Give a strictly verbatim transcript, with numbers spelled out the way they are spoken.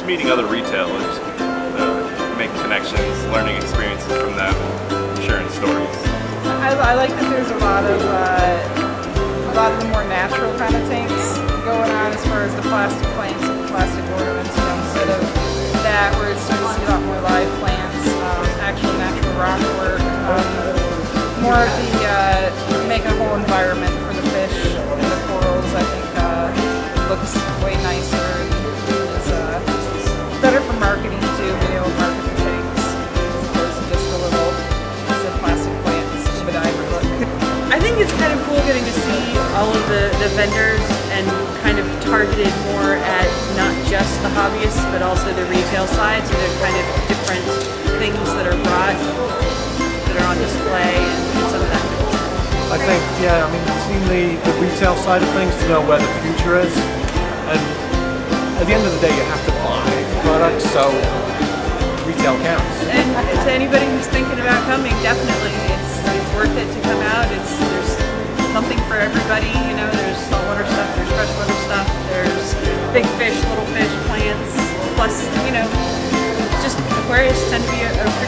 meeting other retailers, uh, making connections, learning experiences from them, sharing stories. I, I like that there's a lot of uh, a lot of the more natural kind of tanks going on as far as the plastic plants and plastic ornaments. You know, instead of that, where it's starting to see a lot more live plants, um, actual natural rock work, um, more of the uh, making a whole environment for the fish and the corals. I think uh, looks way nicer and is uh, better for marketing too. Being able to market the tanks as opposed to just a little piece of plastic plants with diver look. I think it's kind of cool getting to see all of the, the vendors and kind of targeted more at not just the hobbyists but also the retail side, so there's kind of different things that are brought, that are on display and, and some of that. I think, yeah, I mean, seeing the, the retail side of things to know where the future is, and at the end of the day you have to buy products, so retail counts. And to anybody who's thinking about coming, definitely, it's, it's worth it to come out. It's there's something for everybody, you know, there's saltwater stuff, there's freshwater stuff, there's big fish, little fish, plants, plus, you know, just aquariums tend to be a, a